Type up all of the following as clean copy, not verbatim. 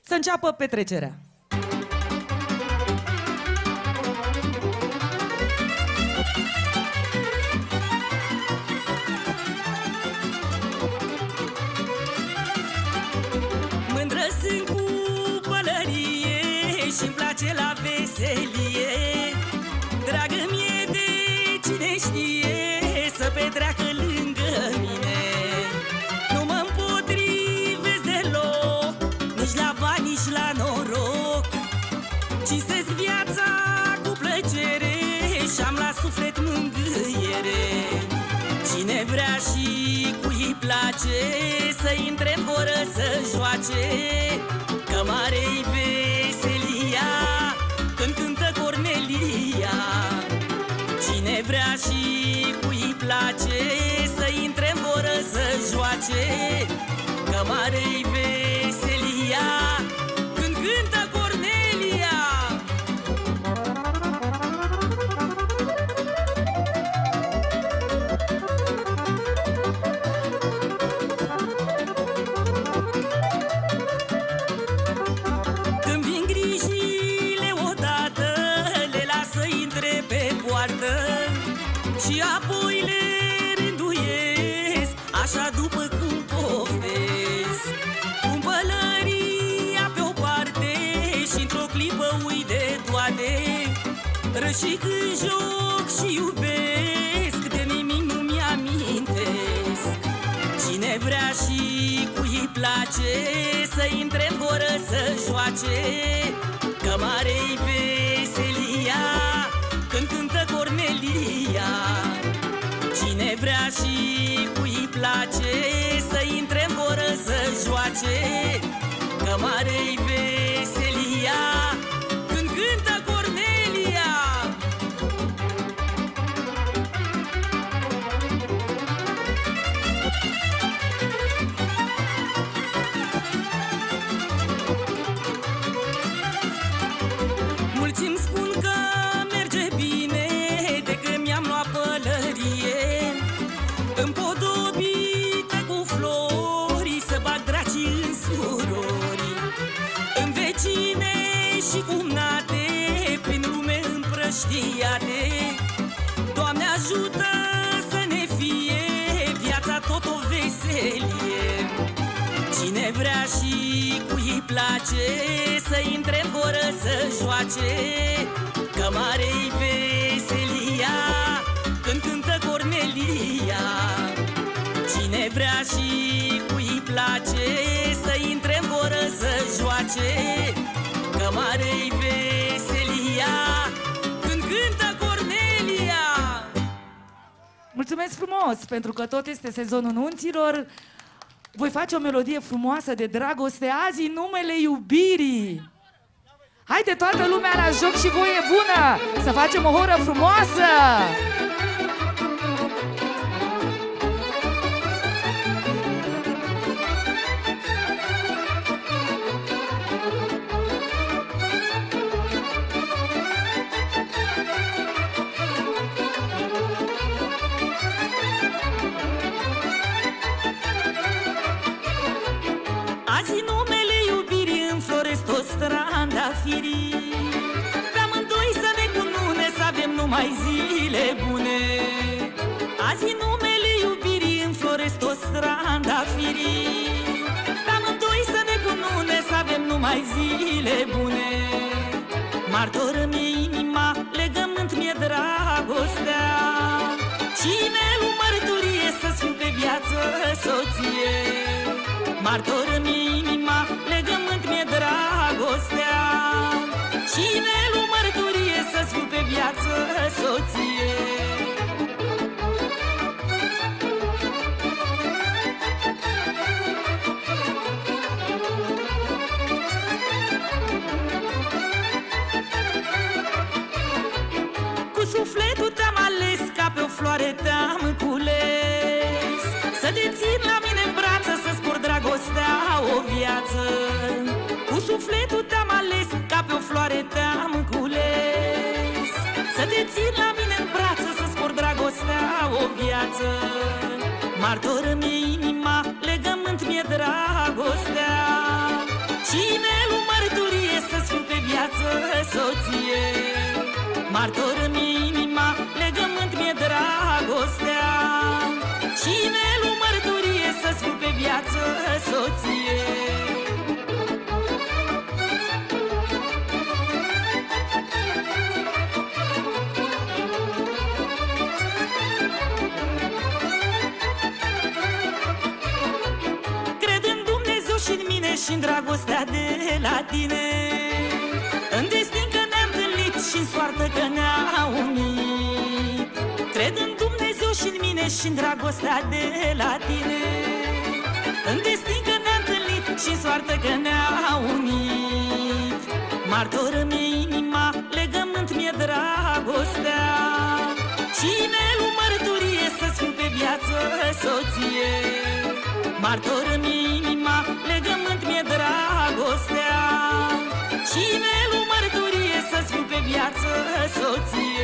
să înceapă petrecerea. Mândră sunt cu pălărie și-mi place la veselie. Dragă mie de cine știe să petreacă lângă mine. Nu mă împotrivesc deloc, nici la bani, nici la noroc. Cinstesc viața cu plăcere și-am la suflet mângâiere. Cine vrea și cui place să intre în voră să joace, că mare-i veselia când cântă Cornelia. Cine vrea și cui place să intre în voră să joace, că mare-i veselia când cântă Cornelia. Când vin grijile odată, le las să intre pe poartă și apoi le rânduiesc, așa după cum poftesc. Pun pălăria pe o parte și într-o clipă uit de toate. Răși când joc și iubesc, de nimic nu-mi amintesc. Cine vrea și cui place să intre în voră să joace, că mare-i veselia când cântă Cornelia. Cine vrea și cui place să intre în voră să joace, că mare-i veselia când cântă Cornelia. Mulți îmi spun că merge bine de când mi-am luat pălărie, împodobită cu flori, să bag dracii în surori, în vecine și cumnate, prin lume împrăștiate. Doamne ajută să ne fie viața tot o veselie. Cine vrea și cui place să intre în voră să joace, că mare-i veselia când cântă Cornelia. Cine vrea și cui place să intre în voră să joace, că mare-i veselia când cântă Cornelia. Mulțumesc frumos, pentru că tot este sezonul nunților. Voi face o melodie frumoasă de dragoste azi în numele iubirii. Haide toată lumea la joc și voie bună, să facem o horă frumoasă! Azi în numele iubirii înfloresc toți strandafirii. Pe amândoi să ne cunune, să avem numai zile bune. Azi în numele iubirii înfloresc toți strandafirii. Pe amândoi să ne cunune, să avem numai zile bune. Martoră-mi inima, legământ mi-e dragostea. Cine-l mărturie să-ți fiu pe viață soție. Martoră-mi inima, legământ mi-e dragostea. Cine-l mărturie să-ți fiu pe viață soție. Cu sufletul te-am ales, ca pe o floare te-am cules. Să te țin la mine în brață, să-ți port dragostea o viață. Cu sufletul te-am ales, ca pe o floare te-am cules. Să te țin la mine în brață, să-ți port dragostea o viață. Martoră-mi inima, legământ mi-e dragostea. Cine inelul mărturie să-ți fiu pe viață soție. Martor-mi inima, legământ mi-e dragostea. Și inelul mărturie să-ți fiu pe viață soție. Și-n dragostea de la tine, în destin că ne-am întâlnit și-n soartă că ne-a unit. Cred în Dumnezeu și-n mine și-n dragostea de la tine, în destin că ne-am întâlnit și-n soartă că ne-a unit. Martoră-mi inima, legământ mi-e dragostea. Și inelul mărturie să-ți fiu pe viață soție. Martoră-mi inima, legământ mi-e dragostea. Și inelul mărturie să-ți fiu pe viață soție.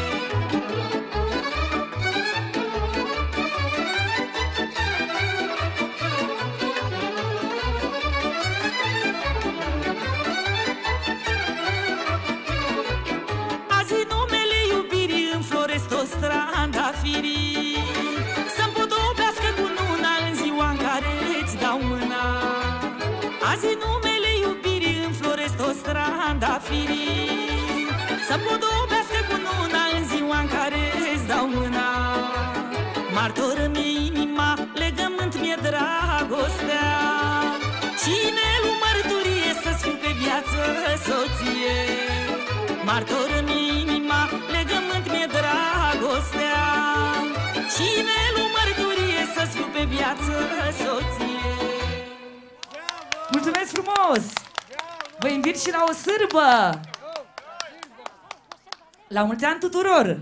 Azi numele iubirii înfloresc toți strandafirii, să-mi podobească cu nuna în ziua în care îți dau mâna. Azi numele iubirii înfloresc toți strandafirii, să-mi podobească cu nuna în ziua în care îți dau mâna. Martoră-mi inima, legământ mi-e dragostea. Și inelul mărturie să-ți fiu pe viață soție. Martoră-mi inima, legământ mi-e dragostea. Și inelul mărturie să-ți fiu pe viață soție. Mulțumesc frumos! Vă invit și la o sârbă! La mulți ani tuturor!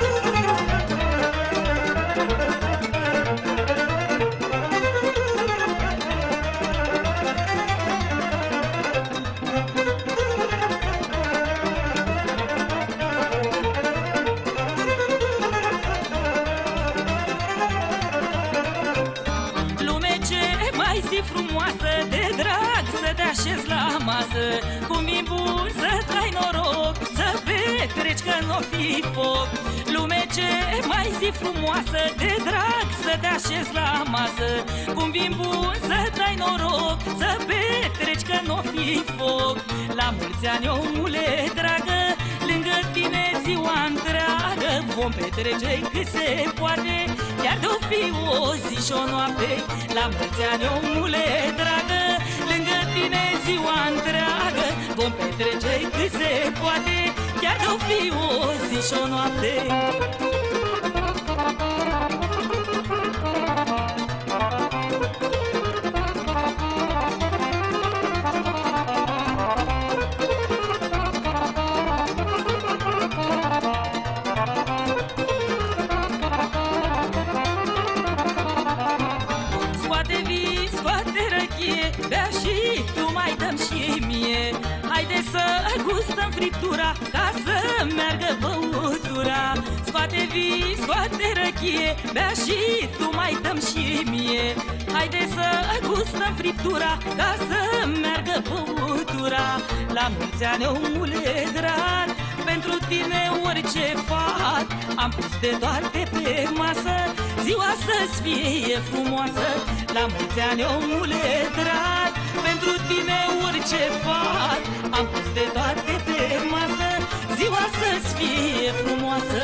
Frumoasă de drag să te așezi la masă, cum e bun să trai noroc, să petreci că n-o fi foc. Lume ce mai zi frumoasă de drag să te așezi la masă, cum e bun să trai noroc, să petreci că n-o fi foc. La mulți ani omule dragă, lângă tine ziua întreagă, vom petrece cât se poate, chiar de-o fi o zi și o noapte. La mulți ani omule dragă, lângă tine ziua întreagă, vom petrece cât se poate, chiar de-o fi o zi și o noapte. Bea și tu mai dăm și mie, haide să gustăm friptura, ca să meargă băutura. Scoate vin, scoate răchie, bea și tu mai dăm și mie, haide să gustăm friptura, ca să meargă băutura. La mulți ani omule drag, pentru tine orice fac, am pus de toate pe masă, ziua să-ți fie frumoasă. La mulți ani omule drag, pentru tine orice fac, am pus de toate pe masă, ziua să-ți fie frumoasă.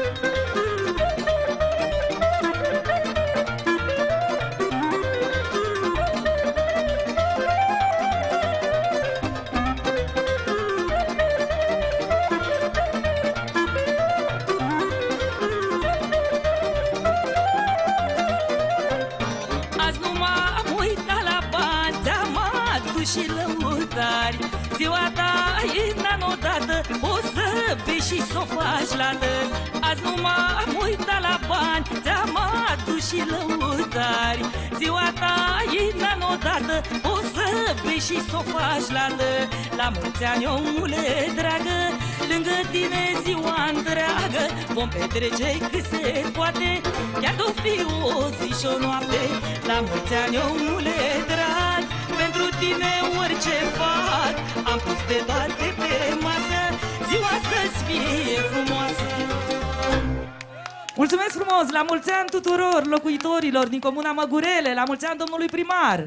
Și lăutari, ziua ta e odată, o să bei și s-o faci lată. Azi nu m-am uitat la bani, ți-am adus și lăutari. Ziua ta e odată, o să bei și s-o faci lată. La mulți ani omule dragă, lângă tine ziua întreagă, vom petrece cât se poate, chiar d-o fi o zi și o noapte. La mulți ani omule drag, pentru tine orice fac. Am pus pe toate pe masă, ziua să-ți fie frumoasă. Mulțumesc frumos! La mulți ani tuturor locuitorilor din Comuna Măgurele, la mulți ani domnului primar!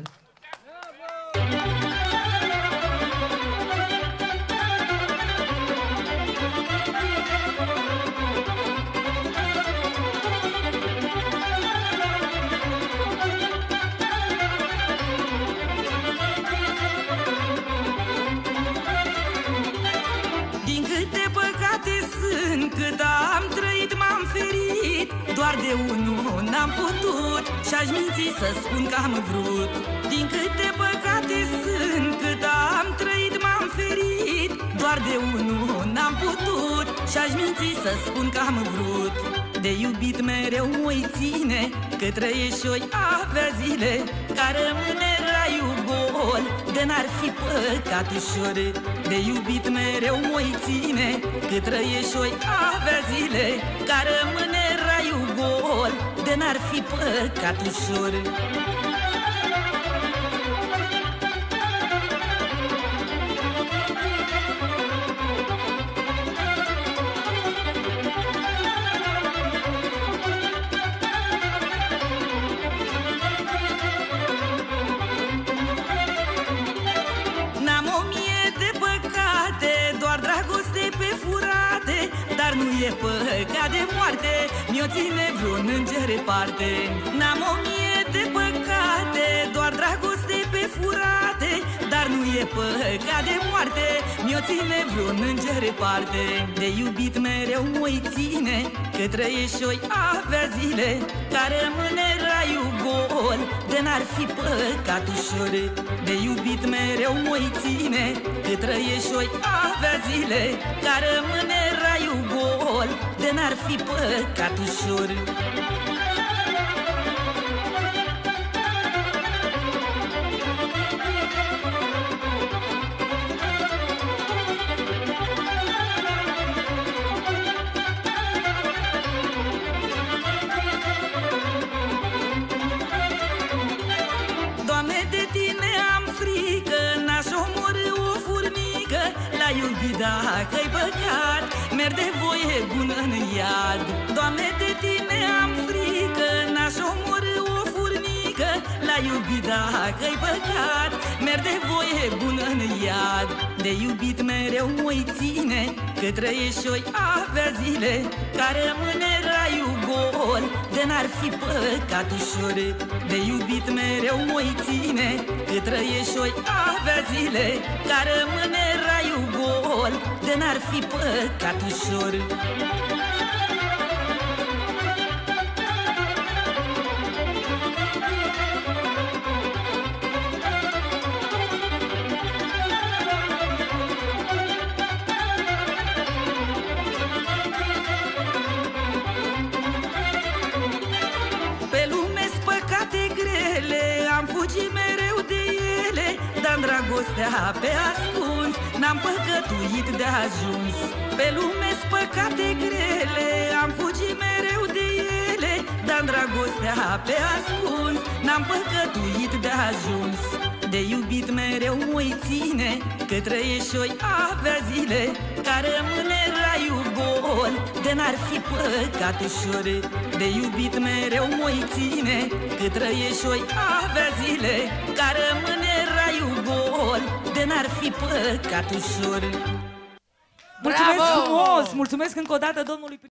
Din câte păcate sunt, cât am trăit m-am ferit, doar de unul n-am putut și-aș minți să spun că am vrut. Din câte păcate sunt, cât am trăit m-am ferit, doar de unul n-am putut și-aș minți să spun că am vrut. De iubit mereu mă-i ține, că trăiești și-oi avea zile, care rămâne raiul gol, de n-ar fi păcat ușor. De iubit mereu mă-i ține, că trăiești și-oi avea zile, care rămâne raiul gol, de n-ar fi păcat ușor. Dar nu e păcat de moarte, mi-o ține vreun înger parte. N-am 1000 de păcate, doar dragoste pe furate. Dar nu e păcat de moarte, mi-o ține vreun înger parte. De iubit mereu mă-i ține, că trăiești și-oi avea zile, care rămâne raiul gol, de n-ar fi păcat ușor. De iubit mereu mă-i ține, că trăiești și-oi avea zile, care rămâne raiul gol, de n-ar fi păcat ușor. Doamne, de tine am frică, n-aș omorî o furnică, la iubit dacă-i păcat, merg de voie bună în iad. Doamne, de tine am frică, n-aș omorî o furnică, la iubit dacă-i păcat, merg de voie bună în iad. De iubit mereu mă-i ține, că trăiești și-oi avea zile, care rămâne raiul gol, de n-ar fi păcat ușor. De iubit mereu mă-i ține, că trăiești și-oi avea zile, care rămâne raiul gol, de n-ar fi păcat ușor. Pe lume-s păcate grele, am fugit mereu de ele, dar-n dragostea pe ascuns n-am păcătuit de ajuns. Pe lume-s păcate grele, am fugit mereu de ele, dar-n dragostea pe ascuns n-am păcătuit de ajuns. De iubit mereu mă-i ține, că trăiești și-oi avea zile, care rămâne raiul gol, de n-ar fi păcat ușor. De iubit mereu mă-i ține, că trăiești și-oi avea zile, care rămâne raiul gol, de n-ar fi păcat ușor. Mulțumesc frumos! Mulțumesc încă o dată domnului